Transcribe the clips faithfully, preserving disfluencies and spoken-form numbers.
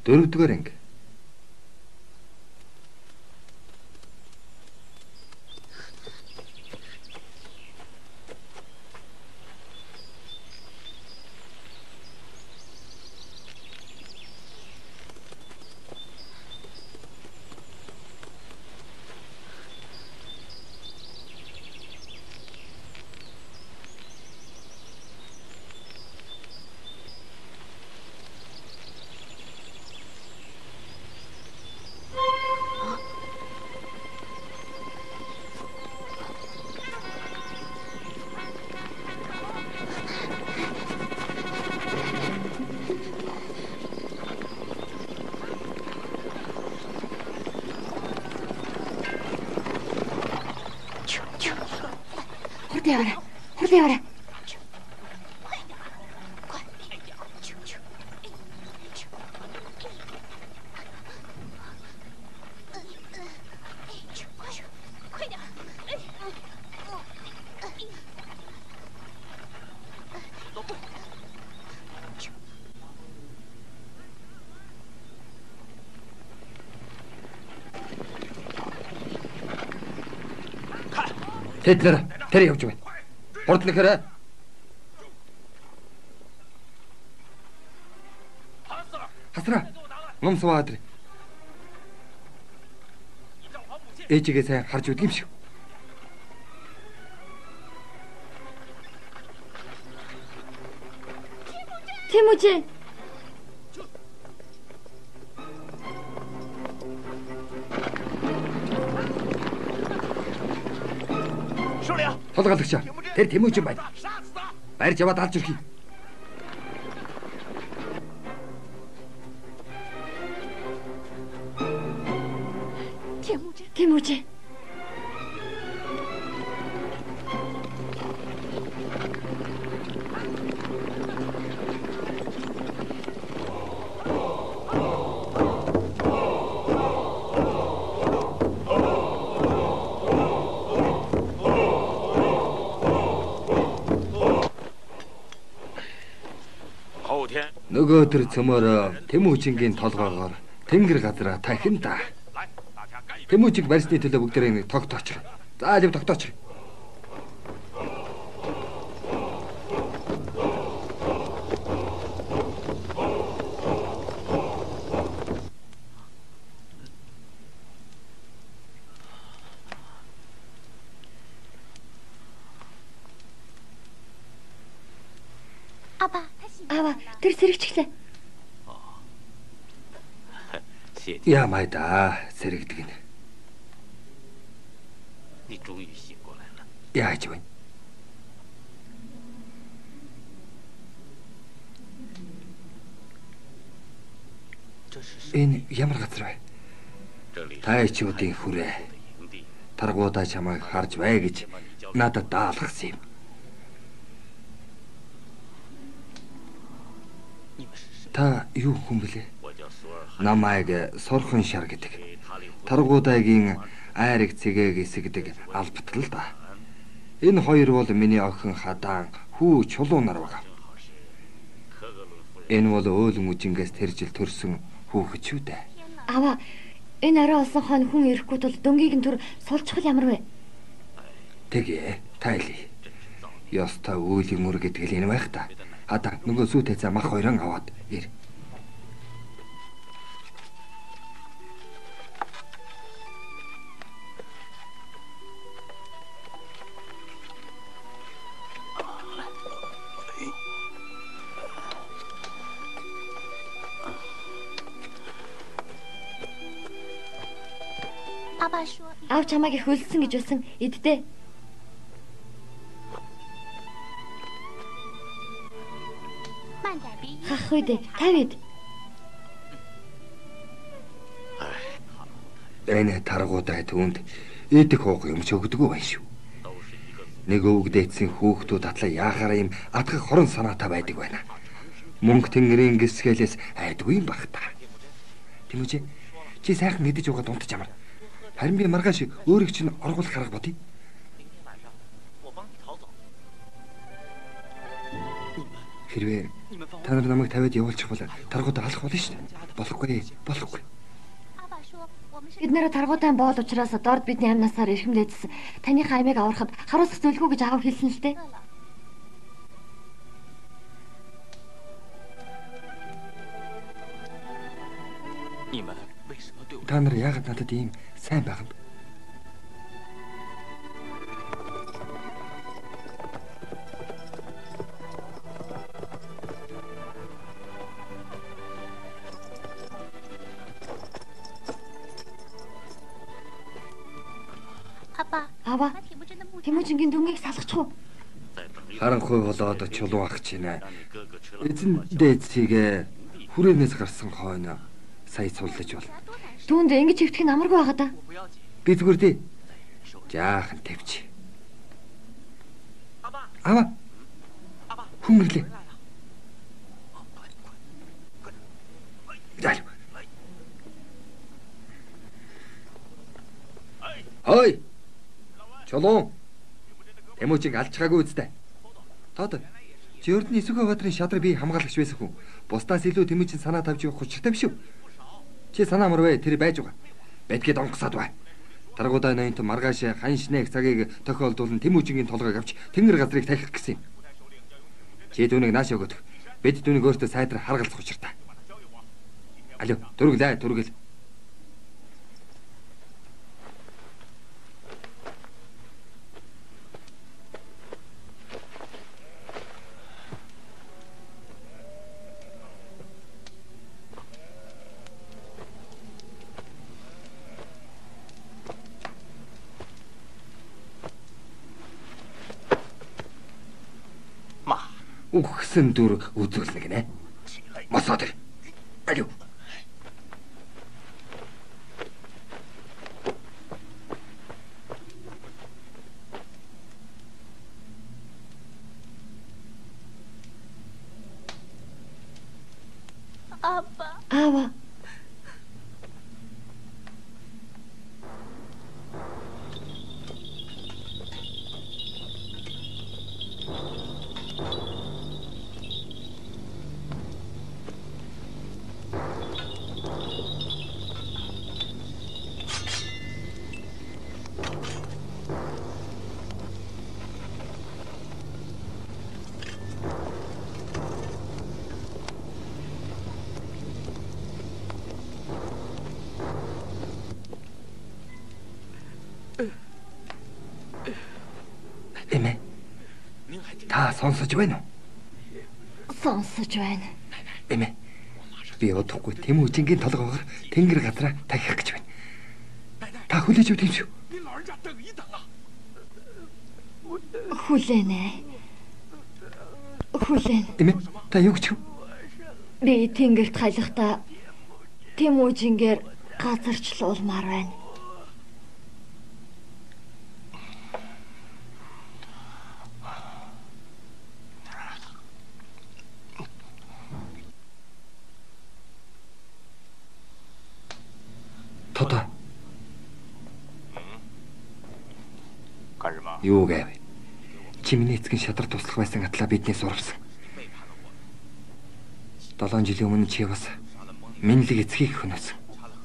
Дөрөвдүгээр анги. Хурдан хурдан яваарай. Тэтлэр тэр явж байна. Хурдан ихээр. Хасраа. Ном суваадры. Ээжигээ сайн харж үдг юм шиг. Тиможи. Толгойлагч. Тэр Тиможи байна. Барьж яваад алж өрхий. Тиможи. Тиможи. Нөгөө төр цөмөр Тиможингийн толгоогоор тэнгэр газараа тахин та. Тиможиг барьсны төлөө бүгдээрээ тогтооч. За алив тогтооч. Ава, тэр сэрэгчлээ. Ямай да, сэрэгдэг нь. Яаж вэ? Энэ ямар газар вэ? Тайчуудын хүрээ. Таргуудаа чамайг харж бай гэж надад даалгасан юм. Та юу хүн блэ? Намайг Сорхон шар гэдэг. Таргуудаагийн айрыг цэгээг эсгдэг албатал да. Энэ хоёр бол миний охин Хадаан хүү чулуу нар байгаа. Энэ бол өөлөн үжингээс тэр жил төрсөн хүүхэд шүү дээ. Ава, энэ орой олсон хон хүн ирэхгүй тул дөнгийг нь түр сулчхал ямар вэ? Тэгээ, тайли. Ёстой өөлийн мөр гэдэг л энэ байх та. Хадаа нөгөө сүйтэй цаа мах хоёрон аваад ир. Аав чамайг их хөлсөн гэж болсон эддээ. Хах үед тавид. Энэ таргуудаа түүнд идэх хууг юм ч өгдөггүй байх шүү. Нэг өвгдээдсэн хүүхдүүд атлаа яахаараа юм атгах хорон санаатай байдаг байна. Мөнгө тэнгэрийн гисгэлээс айдгүй юм баг та. Тиможи, чи сайхан идэж угаад унтаж ямар. Харин би маргааш өөрийг чинь оргуулах арга бодъё. Хэрвээ та нар намайг тавиад явуулчих бол таргуудаа алах болно шүү дээ. Болохгүй, болохгүй. Бид нэрэ таргуутай боол учраас дорд бидний амнасаар эрхэмлээдсэн. Таныхаа амийг аврахад харуулах зүйлгүй гэж аав хэлсэн л дээ. Та нар яагаад надад ийм сайн байгаа юм бэ? Ава, Тэмүүжингийн дүнгийг салгачих уу? Харанхуй болоод чулуу ах чинь эзэн дээдсийг хүрээнээс гарсан хойно сая цуллаж бол. Түүнд ингэж хөвтөх нь амаргүй байгаа да. Би зүгээр дээ. Жаахан тавьчих. Ава. Хүн ирлээ. Дай. Ой. Чулуун. Тэмүүжин алж чагаагүй үстэй. Тоод. Жордны Исүхэ баатрын шадар би хамгаалагч байсан хүн. Бусдаас илүү Тэмүүжин санаа тавьж явах хүчтэй биш үү? Чи санаа мөрвэ тэр байж байгаа. Бэдгээд онгоцоод бай. Таргуудаа ноёнт маргааш ханшнэг цагийг тохиолдуулан Тэмүүжингийн толгойг авч тэнгэр газрыг тахих гэсэн юм. Чи түүнийг нааш өгöd. Бид түүнийг өөртөө сайдар харгалзах учиртай. Алё, дөрөглөө, дөргөл. Үхсэн дүр үзүүлнэ гинэ. Мосоо тэр. Алуу. Аба. Ава. Эмээ. Та сонсож байна уу? Сонсож байна. Эмээ. Би удахгүй Тэмүүжингийн толгоогоор тэнгэр газраа тахих гэж байна. Та хүлээж өгд юм шүү. Хүлээнэ. Хүлээн. Эмээ, та юу гэж вэ? Би тэнгэрт хаялахдаа Тэмүүжингээр газарчлуулмаар байна. Тота. Юу гэв? Чимний эцгийн шадар туслах байсан атлаа биднээс урвсан. долоон жилийн өмнө чи бас минлэг эцгийг хөнөөсөн.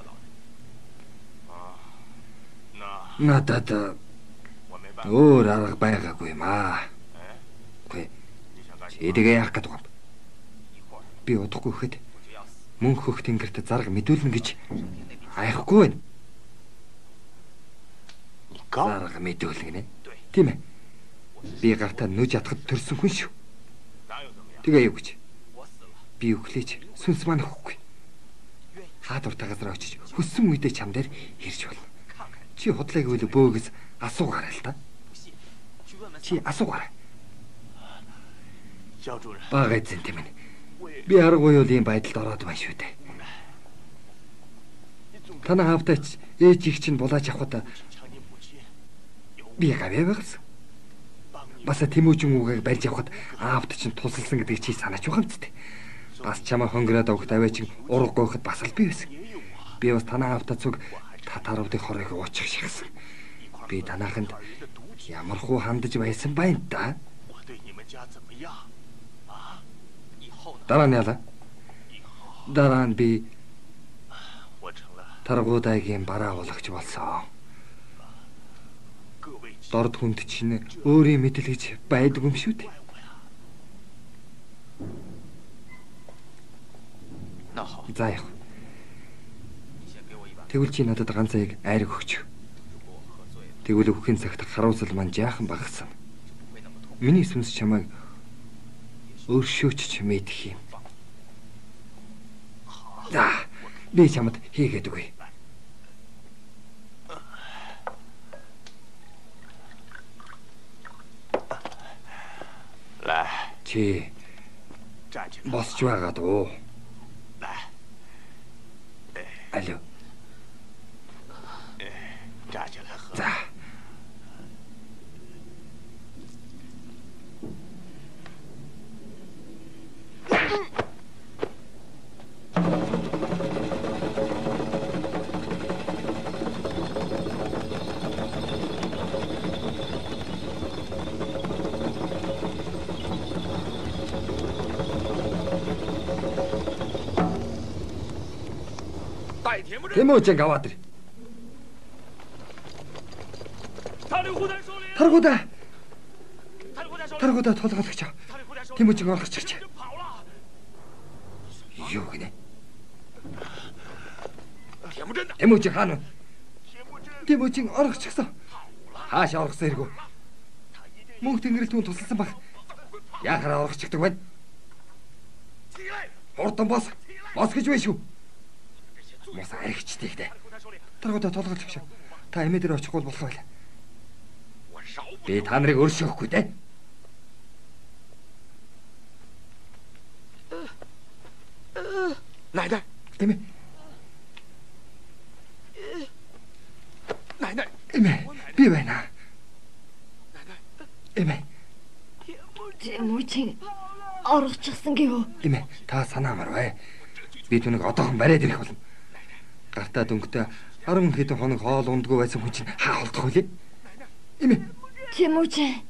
Надад өөр арга байгаагүй юм аа. Гүй. Чи тэгээ яах гэдэг юм? Би удахгүй ихэд мөн хөх тэнгэрт зарга мэдүүлнэ гэж айхгүй байна. Зарга мэдүүлнэ. Тийм ээ. Би гартаа нүж атахад төрсөн хүн шүү. Тэгээ юу гэж? Би өглөөж сүнс маань хөхгүй. Хаадур тагазраа очиж хөссөн үедээ чам дээр ирж болно. Чи худлааг үл бөөгс асуугаарай л да. Чи асуугаарай. Бага эзэн тийм ээ. Би аргагүй юу ийм байдалд ороод байна шүү дээ. Танаа хавтаач ээж их чинь булаач авахд би гавьяа байгаас. Бас Тэмүүжин үгийг барьж авахд аавд чинь тусалсан гэдгийг чи санаач байгаа юм зү. Бас чамаа хонгороод авахд аваа чинь ураг гойход бас л би байсан. Би бас танаа аавтаа зүг татаруудын хорыг уучих шигсэн. Би танааханд ямар хуу хандаж байсан байна да. Дараа нь яалаа. Дараа нь би Таргуудайгийн бараа болгоч болсон. Дорд хүнд чинь өөрийн мэдэл гэж байдаг юм шүү дээ. За яах. Тэгвэл чи надад ганц аяг айраг өгч. Тэгвэл өгөхийн цагт харуулсал маань жаахан багассан. Миний сүнс чамайг өөршөөч мэдэх юм. За, би чамд хийгээд өгье. Чи босч байгаа дөө. Алло. За. Тэмүүжин аваад ир. Таргуудаа. Таргуудаа толгойлогч. Тэмүүжин орох чирч. Юу гинэ? Тэмүүжин хаана? Тэмүүжин орох чигсэн. Хаашаа орохсон хэрэг? Мөнх тэнгэрэл түүнд тусалсан баг. Яахаараа орох чигдэг байна? Хурдан бос. Бос гэж байна шүү. Мос аригчтэй ихтэй. Таргуудаа толгойлж өгч. Та эмээ дээр очихгүй болох байла. Би та нарыг өршөөхгүй дээ. Найда. Эмээ. Найда. Эмээ. Би байна. Эмээ. Тэмүүжин орчихсан гэв. Эмээ, та санаа марваа. Би түүнийг одоохон бариад ирэх болно. Гартаа дөнгөтэй арван хэдэн хоног хоол ундгүй байсан хүн чинь хаа холдох вэ? Эмээ. Тэмүүжин.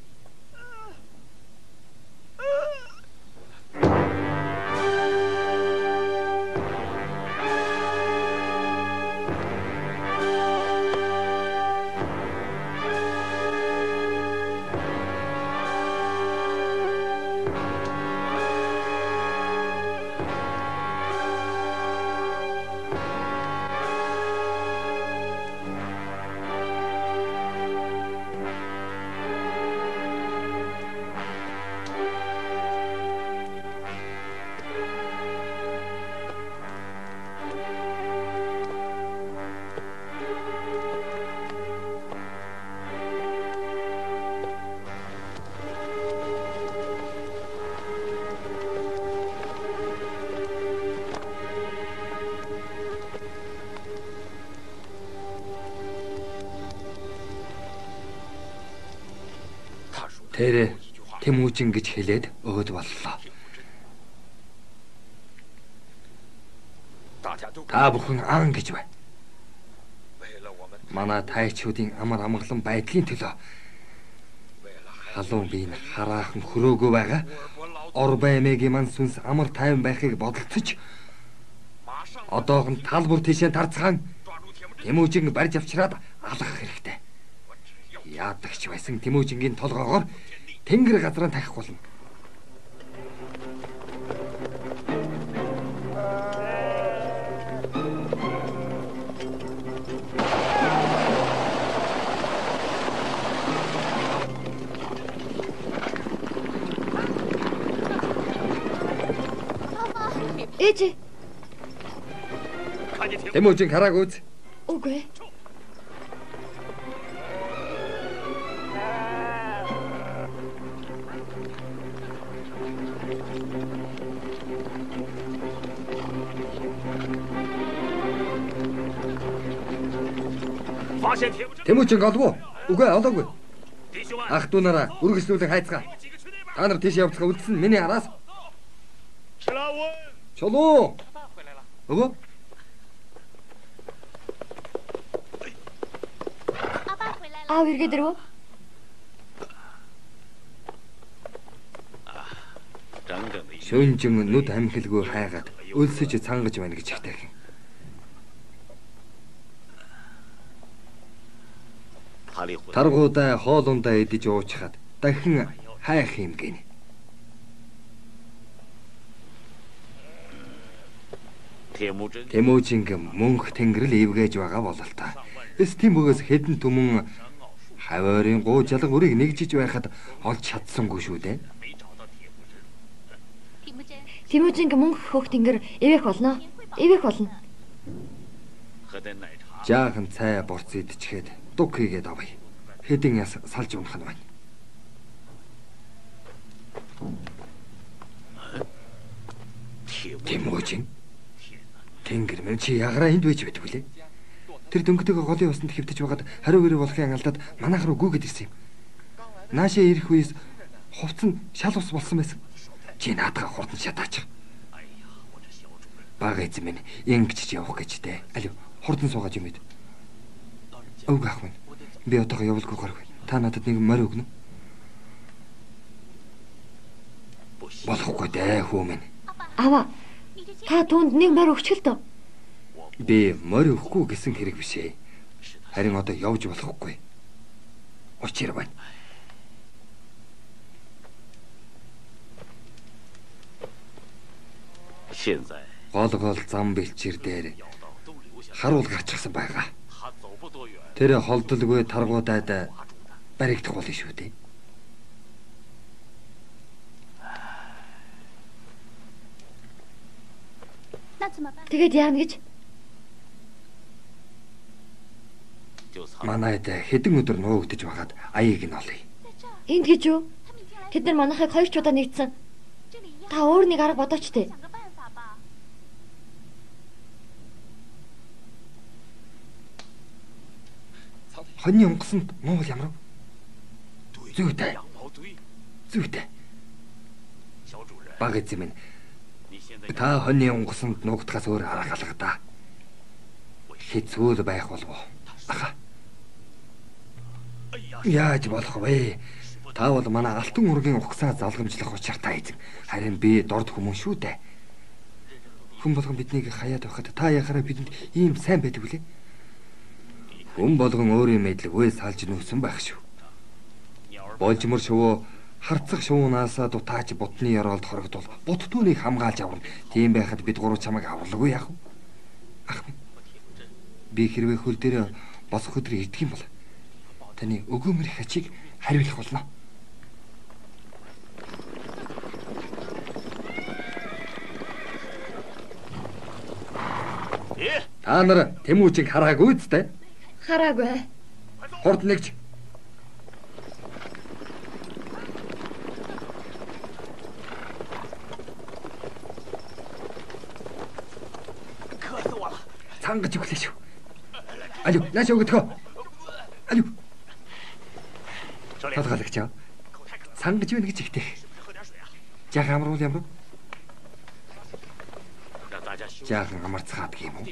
Тэр Тэмүүжин гэж хэлээд өгöd боллоо. Та бүхэн аан гэж бай. Манай тайчуудын амар амгалан байдлын төлөө халуун биеийн хараахан хөрөөгөө байгаа. Орбай эмээгийн ман сүнс амар тайван байхыг бодолцож одоогон тал бүр тийшээ тарцгаан Тэмүүжин барьж авчираад алгах хэрэгтэй. Яадагч байсан Тэмүүжингийн толгоогоор тэнгэр газраа тахих болно. Ээж. Тэмүүжин харааг үз. Үгүй. Тэмүүжин олов уу? Үгүй олоогүй. Ах дүү нараа үргэлжлүүлэн хайцгаа. Та нар тийш явцгаа үлдсэн миний араас. Чолоо. Өвөө. Аав иргээд ирв үү? Шөнжин нүд амхилгүй хайгаад өлсөж цангаж байна гэж ихтэйхэн. Таргуудаа хоолундаа идэж уучхад дахин хайх юм гинэ. Тэмүүжинг мөнх тэнгэрэл эвгээж байгаа бололтой. Эс тиймээс хэдэн түмэн хаваарын гоо жалга үрийг нэгжиж байхад олж чадсангүй шүү дээ. Тэмүүжинг мөнх хөөх тэнгэр эвэх болно. Эвэх болно. Жаахан цай борц идчихэд дуг хийгээд авъя. Хэдэн яс салж унах нь байна. Тэмүүжин Тэнгэр мэн чи ягараа энд байж байдаг үлээ. Тэр дөнгөдөг голын усанд хөвтөж байгаад хариу гэрээ болохын алдаад манайх руу гүгээд ирсэн юм. Наашаа ирэх үеэс хувц нь шал ус болсон байсан. Чи наадгаа хурдан шатаач. Бага эзэн минь ингэж явах гэж дээ. Алив хурдан суугаад юм эд. Өг ах минь. Би одоогоо явуулгүй гаргүй. Та надад нэг морь өгнө. Болохгүй дээ хүү минь. Аваа. Та түүнд нэг морь өгчгөл дөө. Би морь өгөхгүй гэсэн хэрэг биш ээ. Харин одоо явж болохгүй. Учир байна. Гол гол зам бэлчээр дээр харуул гарчихсан байгаа. Тэр холдолгүй таргуудаад баригдах болно шүү дээ. Тэгээд яана гэж? Манайд хэдэн өдөр нуугдж байгаад аяыг нь олъё. Энд гэж юу? Тэд нар манайхыг хоёр ч удаа нэгдсэн. Та өөр нэг арга бодооч тээ. Хоньны онгоцонд муу ямар? Зүйтэй. Зүйтэй. Баг эзэн минь. Та хоньны онгоцонд нуугдахаас өөр арга алга да. Хэцүү байх болов уу? Аха. Яаж болох вэ? Та бол манай алтан ургийн угсаа залгамжлах учиртай эзэн. Харин би дорд хүмүүс шүү дээ. Хүн болгон биднийг хаяад байхад та яхаараа бидэнд ийм сайн байдаг үлээ. Хүн болгон өөрийн мэдлэгөө салж нүүсэн байх шүү. Болжмор шувуу харцах шуунаас дутаач бутны ёроолд хорогдвол бут түүнийг хамгаалж аварна. Тийм байхад бид гурав чамайг авралгүй яах вэ? Ах. Би хэрвээ хөл дээр босох өдрийг идэх юм бол таны өгөөмөрх ачийг хариулах болно. Та нар Тэмүүжийг хараагүй үстэй? Хараагүй. Хурд нэгж. Цангаж өглөө шүү. Алю, нааш өгдөгөө. Алю. Талгалагч аа. Цангаж байна гэж ихтэй. Жаахан амруул ямар? Жаахан амарцгаад гэх юм уу?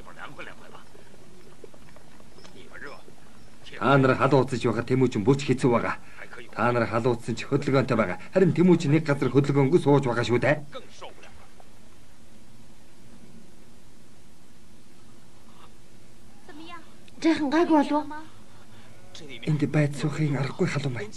Та нар халууцж байгаа Тэмүүжин бүч хэцүү байгаа. Та нар халууцсан ч хөдөлгөөнтэй байгаа. Харин Тэмүүжин нэг газар хөдөлгөөнгөө сууж байгаа шүү дээ. Жаахан гайгүй болов уу? Энд байд суухын аргагүй халуун байна.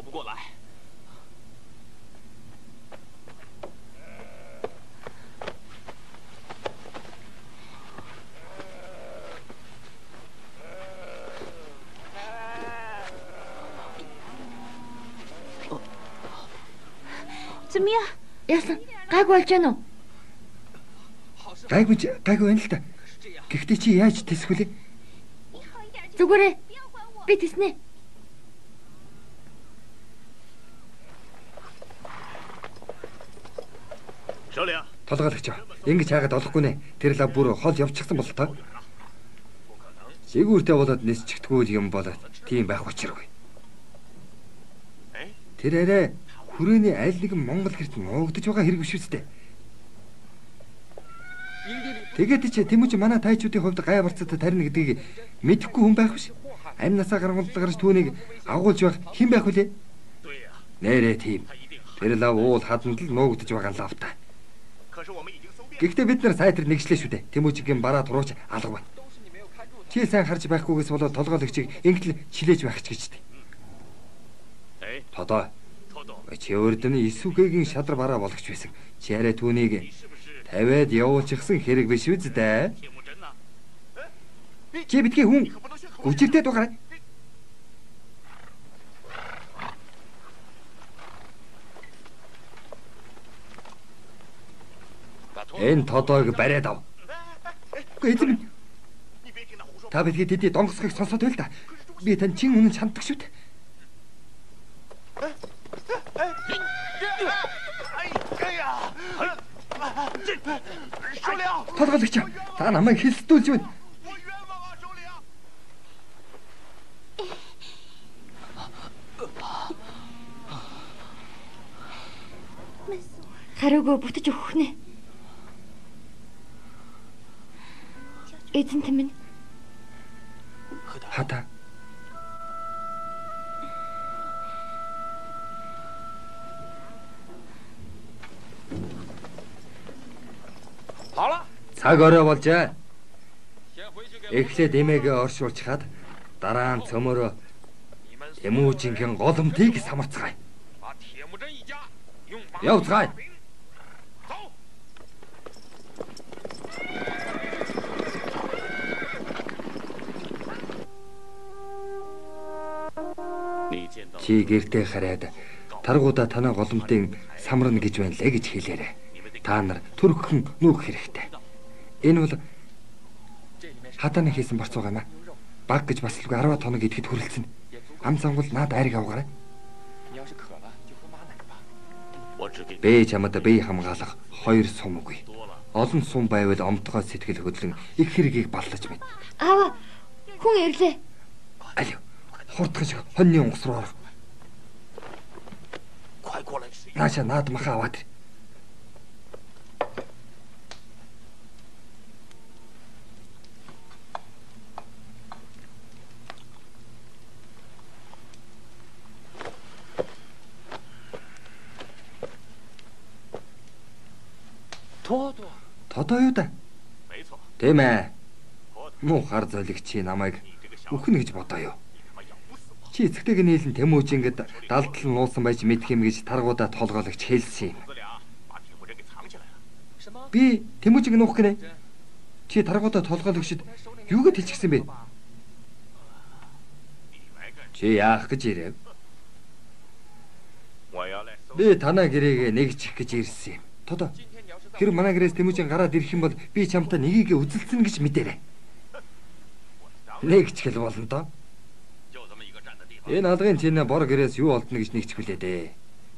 Яасан? Гайгүй болж байна уу? Гайгүй гайгүй байна л та. Гэхдээ чи яаж тэсвэлээ? Зүгээрээ. Би тэснэ. Толгойлагч. Ингэж хаагаад олохгүй нэ. Тэр лав бүр хол явчихсан бол та. Сигүүртэй болоод нисчихдгүй юм болоод тийм байх учиргүй. Тэр арай хүрээний аль нэгэн Монгол гэрт нуугдж байгаа хэрэг биш үстэй. Тэгээд чи Тэмүүжин манай тайчуудын хувьд гай барцад тарина гэдгийг мэдэхгүй хүн байх биш. Амь насаа гаргуулд гарч түүнийг агуулж байх хэн байх вүлээ? Нэрээ тийм. Тэр лав уул хаданд л нуугдж байгаа лавтай. Гэхдээ бид нар сайтар нэгжлээ шүү дээ. Тэмүүжигийн бараа турууч алга байна. Чи сайн харж байхгүйгээс болоод толгойлогчийг ингээл чилээж байх ч гэж дээ. Тодоо. Чи өөрдөө Исүхэгийн шадар бараа болгоч байсан. Чи арай түүнийг тавиад явуулчихсан хэрэг биш үү дээ. Чи битгий хүн гүжигтэй дугаарай. Энэ тодоог бариад ав. Эзэн. Та бидгээ тэдний донгосхийг сонсоод байл та. Би тань чин үнэн чанддаг шүү дээ. Тодгологч та намайг хэлсдүүлж байна. Хариугүй бүтэж өгөх нэ. Эзэн минь. Хата. Цаг орой болжээ. Эхлээд эмээгээ оршуулж хаад дараа нь цөмөрөө Тэмүүжингийн голомтыг самарцгаая. Явцгаая. Чи гэртээ хараад таргуудаа танаа голомтын самарна гэж байна лээ гэж хэлээрэй. Та нар төрөхөн нүх хэрэгтэй. Энэ бол хатаны хийсэн борцоо юм аа. Баг гэж бас л арваад хоног идэхэд хүрэлцэн. Ам сонгол наад айрыг авгаарай. Бэ чамд бие хамгаалах хоёр сум үгүй. Олон сум байвал омтгой сэтгэл хөдлөн их хэргийг баллаж мэд. Аава хүн ирлээ. Алив. Хурдгаж хоньны онгоц руу орох. Нааша наад маха аваад. Тодоо юу да? Тийм ээ. Муу хар золигчи намайг өхнө гэж бодоо юу? Чи эцэгтэйг нийлэн Тэмүүжингд далдал нуусан байж мэдх юм гэж таргуудаа толгойлогч хэлсэн юм. Би Тэмүүжиг нуух гинэ. Чи таргуудаа толгойлогчд юу гэж хэлчихсэн бэ? Чи яах гэж ирэв? Би танаа гэрээг нэгчих гэж ирсэн юм. Тодоо. Тэр манай гэрээс Тэмүүжин гараад ирэх юм бол би чамтай нэгийг үзэлцэн гэж мэдээрэй. Нэгчгэл болно доо. Энэ алгын чинээ бор гэрээс юу олдно гэж нэгчих билээ дээ.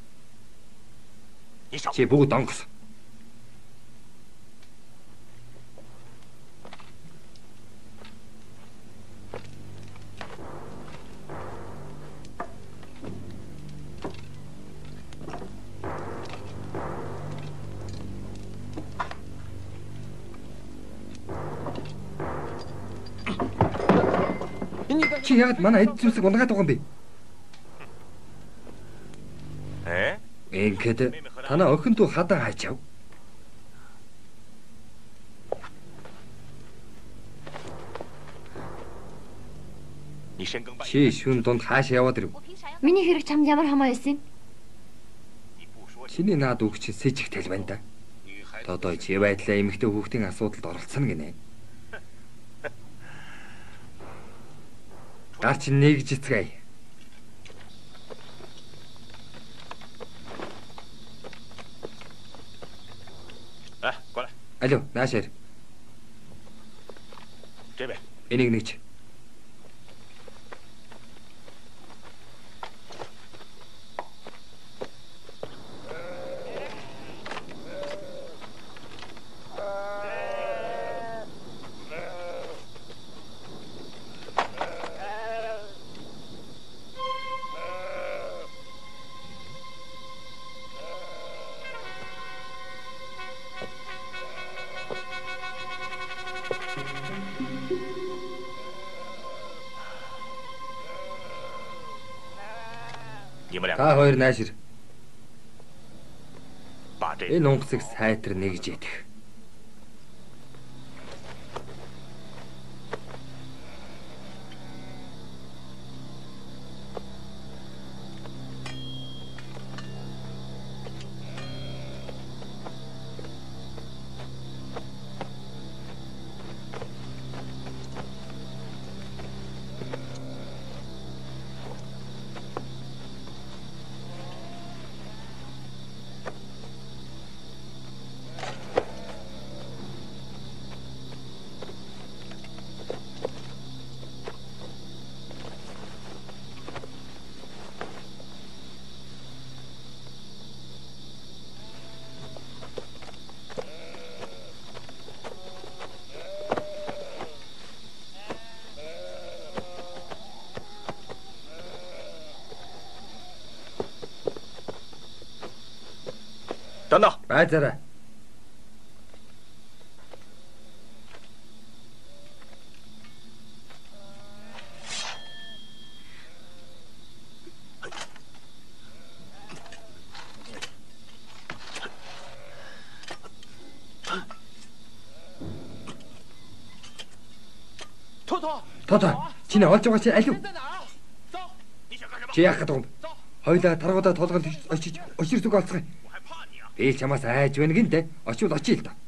Чи бүгд онгос. Чи яагаад манай эд зүйлсийг унгаад байгаа юм бэ? Э? Ингээд танаа охин дүү хадаа хайчав. Чи шүн донд хаашаа яваад ирв? Миний хэрэг чамд ямар хамаа байсан юм? Чиний наад өгч сэжих тэл байна да. Тодоо чи байдлаа эмэгтэй хүүхдийн асуудалд оролцсон гинэ. Гарч нэгж эцгээе. А, гола. Алло, наашэр. Тэбэ. Энийг нэгж. Та хоёр наашир. Энэ онгоцыг сайтар нэгж ядах. 等等， Байзаарай. Тото, чиний олж байгаа чи алив? Чи яах гэдэг юм? Хойлоо таргуудаа толгойд очиж очир зүг олцгоё. Би чамаас айж байна гинэ. Очивол очие л доо.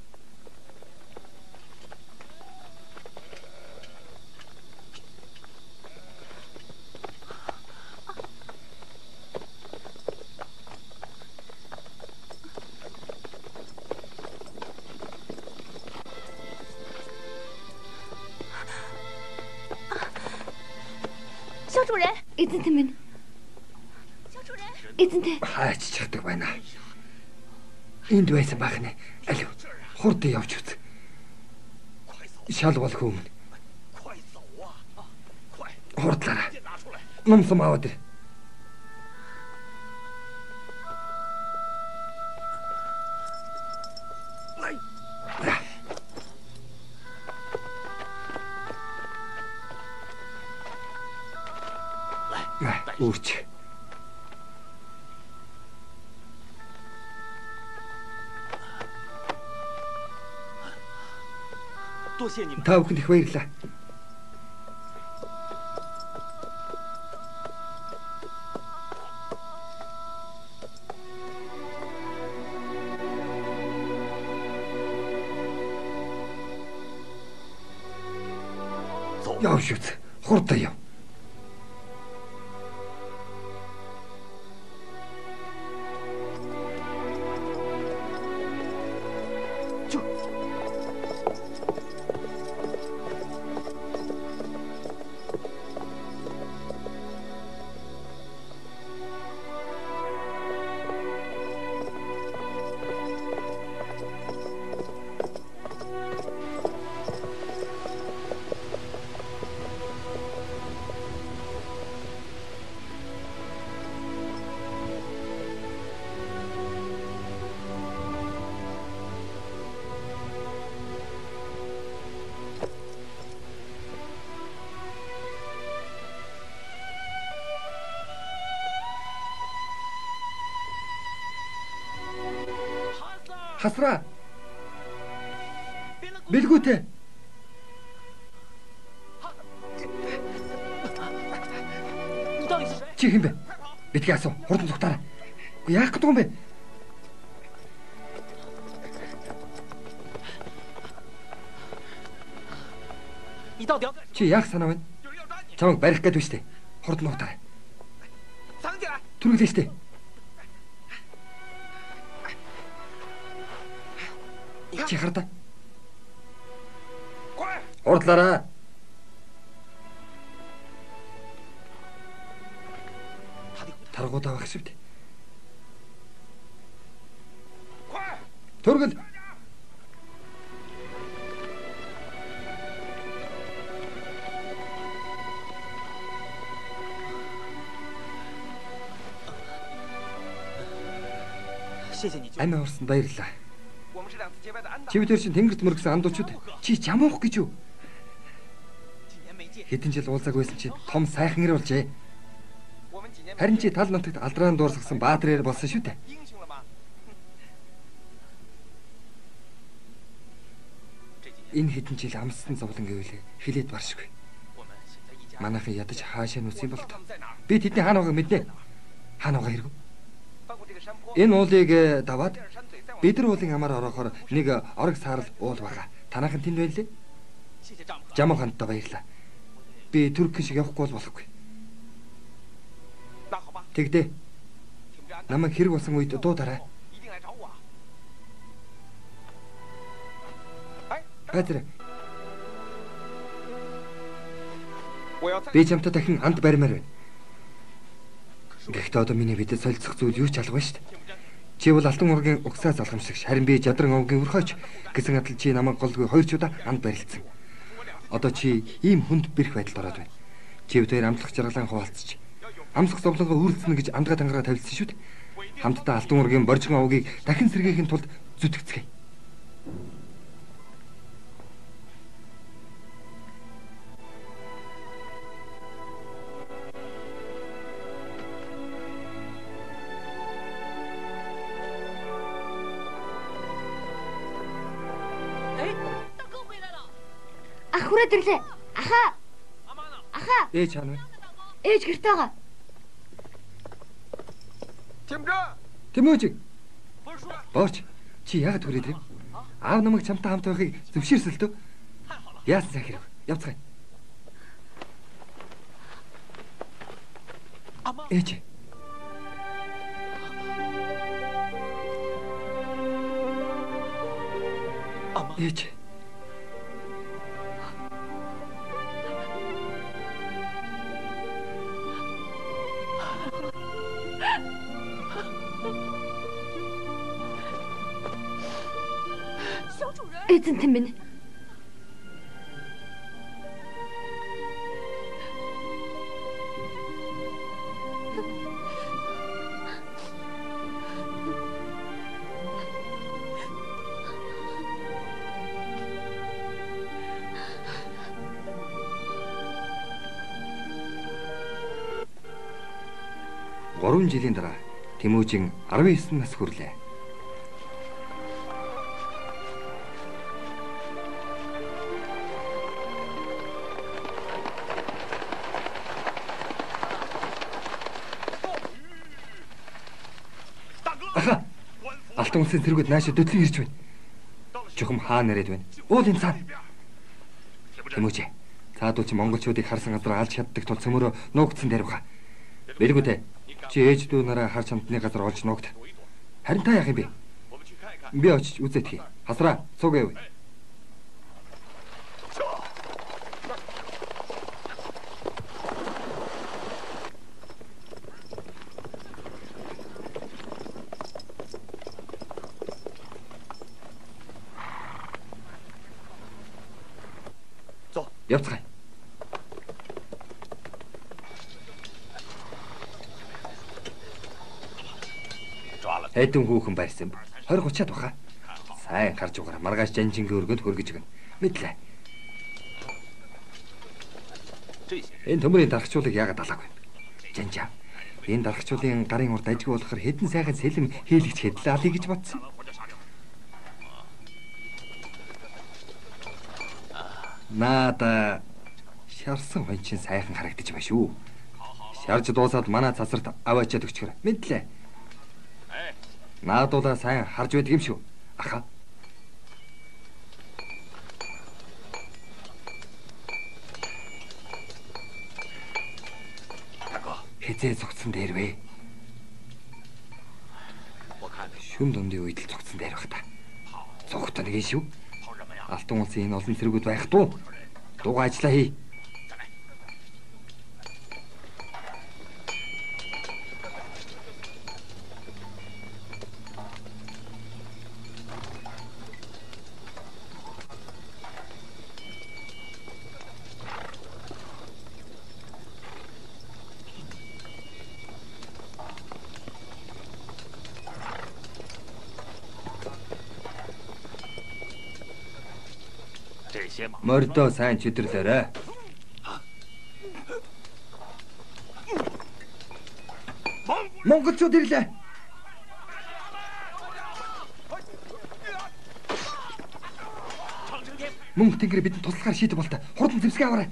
Эзэнтэй минь. Эзэнтэй. Хаач чаддаг байна. Энд байсан байх нэ. Алив. Хурд явж үз. Шал болох юм. Хурдлаарай. Номсом аваад ир. Үүч. Та бүхэнд их баярлалаа. Яв шүт. Хурдан яв. Хасраа. Бэлгүүтэй. Чи хэм бэ? Битгий асуу. Хурдан зүгтаарай. Яах гэдэг юм бэ? Чи яах санаа байна? Чамайг барих гэдэг үү штэ. Хурдан нуутаарай. Түргэлээ штэ. Чи хардаа. Хурдлаарай. Таргуудаа байх шивд. Түргэл. Амиа орсон баярлалаа. Чи бид чинь тэнгэрт мөргсөн андуучууд чи чамуух гэж юу? Хэдэн жил уулзааг байсан чи том сайхан нэр болжээ. Харин чи тал нутагт алдран дуурсгасан баатар ир болсон шүү дээ. Энэ хэдэн жил амссан зовлон гэвэл хилээд баршгүй. Манайхан ядаж хаашаа нүс юм бол тоо. Би тэдний хаана байгааг мэднэ. Хаана байгаа хэрэг? Энэ уулыг даваад Бидэр уулын амаар орохоор нэг орог саарл уул байгаа. Танайхан тэнд байлээ. Жамуу хандтай баярлаа. Би Турк шиг явахгүй бол болохгүй. Тэгдэ. Намайг хэрэг болсон үед дуудаарай. Бадраа. Би чамтай дахин хамт баримаар байна. Гэхдээ одоо миний бидэд солилцох зүйл юу ч алга байна шүү дээ. Чи бол алтан ургийн угсаа залгамшигч, харин би жадран овгийн өрхөйч гэсэн адил чи намайг голгүй хоёр чудаа хамт барилцсан. Одоо чи ийм хүнд бэрх байдалд ороод байна. Чи өдөр амтлах жаргалан хуваалцчих. Амсах зовлонгоо үүрлцэнэ гэж андгаа тангараа тавилсан шүү дээ. Хамтдаа алтан ургийн боржгон овгийг дахин сэргээхийн тулд зүтгэцгээе. Ах хүрээд ирлээ. Ахаа. Ахаа. Ээж хаана вэ? Ээж гэрте байгаа. Тэмөөж. Боорч. Чи яагаад хүрээд ирэв? Аав намайг чамтай хамт байхыг зөвшөөрсөн л дөө. Яасан сайн хэрэг? Явцгаая. Ээж. Ээж. Эзэнтэн минь. гурван жилийн дараа Тэмүүжин арван девять нас хүрлээ. Аха! Алтан улсын цэргүүд наашаа дөдлөн ирж байна. Чухам хаана нэрэд байна? Уулын цаана. Тэмүүж. Цаадуу чи монголчуудыг харсан газар алж чаддаг тул цөмөрөө нуугдсан дээр баха. Бэлгүүтэй. Чи ээж дүү нараа харж хамтны газар олж нуугд. Харин та яах юм бэ? Би очиж үзээд хий. Хасраа, цуг яв. Явцгаая. Хэдэн хүүхэн байрсан бэ? двадцать тридцать баха. Сайн харж угаараа маргааш жанжингийн өргөнд хөргөж өгнө. Мэдлээ. Энэ төмөрийн дарагчуулыг яагаад далаагүй юм? Жанжаа. Энэ дарагчуулын гарын урд ажиг болохоор хэдэн сайхан сэлэм хийлгэж хэдлээ гэж бодсон. Наада шарсан хончин сайхан харагдаж байна шүү. Шарж дуусаад манай цасарт аваачаад өчгөр. Мэдлээ. Наадуулаа сайн харж байдаг юм шүү. Аха. Хэзээ цогцсон дээр вэ? Шүм дундын үед л цогцсон дээр байх та. Цогт нэг шүү. Алтан улсын энэ олон цэргүүд байх туу. Дугаа ажиллаа хий. Мордо сайн чөдөрлөөрэй. Монголчууд ирлээ. Мөнх тэнгэр бидэнд туслахаар шийдэх болтой. Хурдан зэвсгээ аваарай.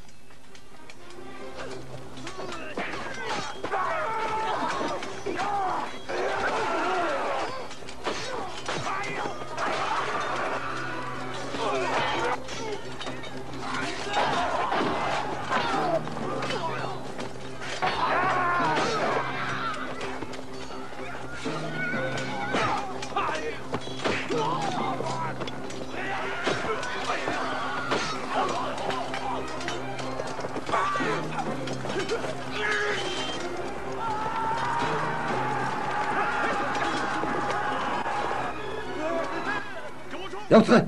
Явцгаа.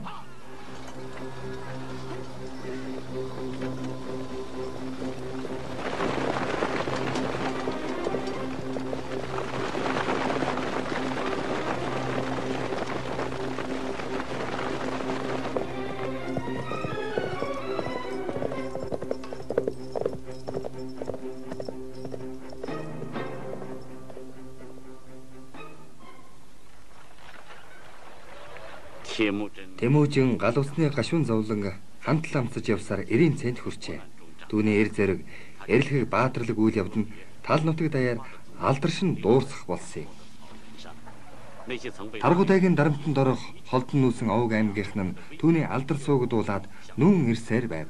Тэмүүжин гал усны гашуун зовлон хамтлан амсаж явсаар эрийн цэнд хүрчээ. Түүний эр зэрэг эрлэг баатарлаг үйл явдал нь тал нутаг даяар алдаршин дуурсах болсон юм. Таргуудайгийн дарамтанд орох холдон нүүсэн овг аймгийнх нь түүний алдар суугдуулаад нүүн ирсээр байв.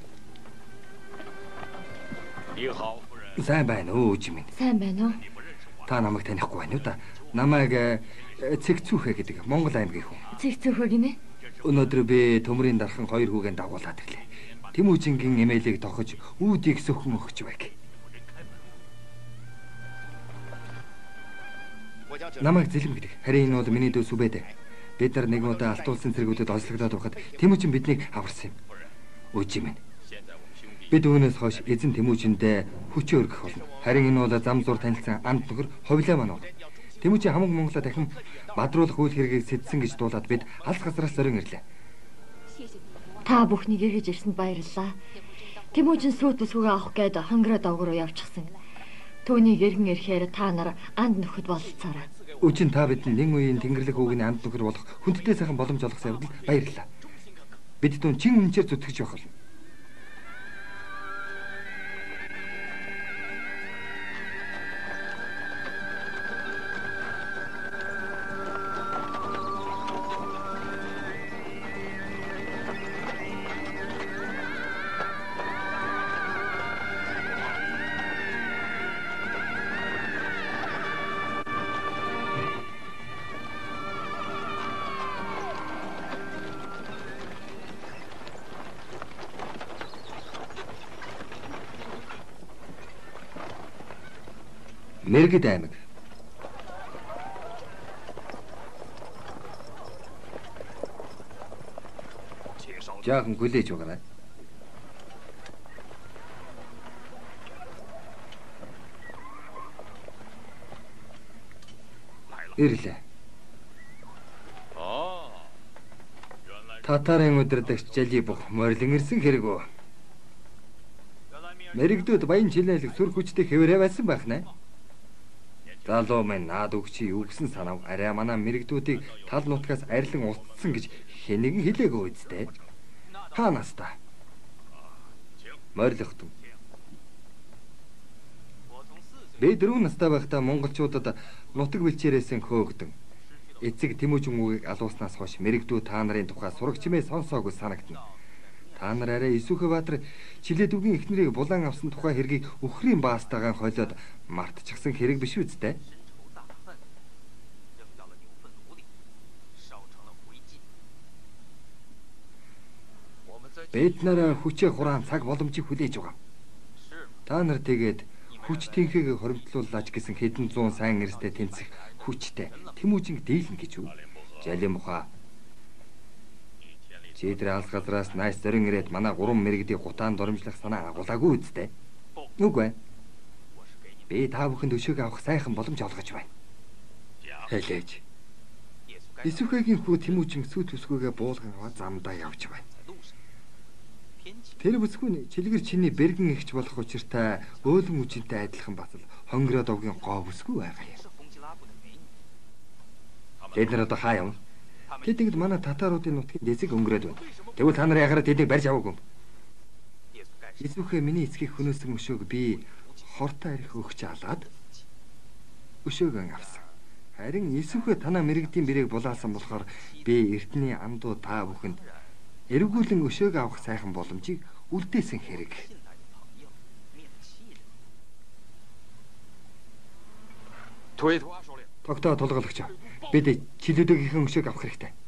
Сайн байна уу Жимин? Сайн байна уу? Та намайг танихгүй байна уу да? Намайг Цэгцүүхэ гэдэг Монгол аймгийн хүн. Цэгцүүхэ гинэ? Өнөөдөр би төмрийн дархан хоёр хүүгийн дагуулад ирлээ. Тэмүүжингийн эмээлийг тохож үүдийг сөхөн өгч байг. Намайг Зэлэм гэдэг. Харин энэ бол миний дүү Сүбэдэ. Бид нар нэг удаа алт улсын цэргүүдэд ослогдоод байхад Тэмүүжин биднийг аварсан юм. Үжи минь. Бид үүнээс хойш эзэн Тэмүүжиндээ хүчээ өргөх болно. Харин энэ бол зам зур танилцсан амт нөхөр ховлоо манууд. Тэмүүжин хамаг Монголоо дахин бадруулах үйл хэргийг сэдсэн гэж дуулаад бид алс газраас зорин ирлээ. Та бүхнийг эргэж ирсэнд баярлалаа. Тэмүүжин сүйт бүсгүйгээ авах гээд хонгороо доогроо явчихсан. Түүнийг эргэн ирэхээр та нар анд нөхөд бололцоорой. Үчин та бидэнд нэг үеийн Тэнгэрлэг хүүгийн анд нөхөр болох хүндтэй сайхан боломж олгосон явдал баярлалаа. Бид түүн чин үнчээр зүтгэж явах болно. Мэргэд аймаг. Жаахан хүлээж өгнө. Ирлээ. Татарын өдөрдөгч Жалибог морилон ирсэн хэрэг үү? Мэргэдүүд баян жилээлэг сүр хүчтэй хэвээрээ байсан байх нэ? Залуу минь наад өгчий юу гэсэн санав арай манай мэрэгдүүдийг тал нутгаас арилан устсан гэж хэнэгэн хэлээгөө үсттэй. Хаанаас та? Морилохтун. Би дөрөв настай байхдаа монголчуудад нутаг бэлчээрээсэн хөөгдөн. Эцэг Тэмүүжин үгийг алууснаас хойш мэрэгдүү та нарын тухай сурагчмээ сонсоогүй санагдана. Та нар арай Исүхэ Баатар Чилээдүгийн эхнэрийг булан авсан тухай хэргийг өхрийн баастайгаан хойлоод мартчихсан хэрэг биш үстэй. Бид нар хүчээ хураан цаг боломжийг хүлээж байгаа. Та нар тэгээд хүч тэнхийг хоримтлууллаач гэсэн хэдэн зуун сайн эрстэй тэнцэх хүчтэй Тэмүүжинг дийлэн гэж үү? Жалим ухаа. Чидэр алс газраас найс зорин ирээд манай гурван мэрэгдийг гутаан доромжлох санаа агуулаагүй үстэй. Үгүй. Би та бүхэнд өшөөг авах сайхан боломж олгож байна. Хэлээж. Исүхэгийн хүү Тэмүүжин сүт бүсгүйгээ буулган аваад замдаа явж байна. Тэр бүсгүй чилгэр чиний бэргэн ихч болох учиртай өөлөн үжинтэй адилхан батал хонгороо довгийн гоо бүсгүй байгаа юм. Бид нар одоо хаа юм? Тэдэгд манай татаруудын нутгийн дэзэг өнгөрөөд байна. Тэгвэл та нар ягараа тэднийг барьж аваагүй юм. Эзүүхээ миний эцгийг хөнөөсөн өшөөг би хортой арих өгч алаад өшөөгөө авсан. Харин эсвэхээ танаа мэрэгдийн бирээг булаасан болохоор би эртний амдуу та бүхэнд эргүүлэн өшөөг авах сайхан боломжийг үлдээсэн хэрэг. Тогтоо тулгалагч. Бид чилүүдөгийнхэн өшөөг авах хэрэгтэй.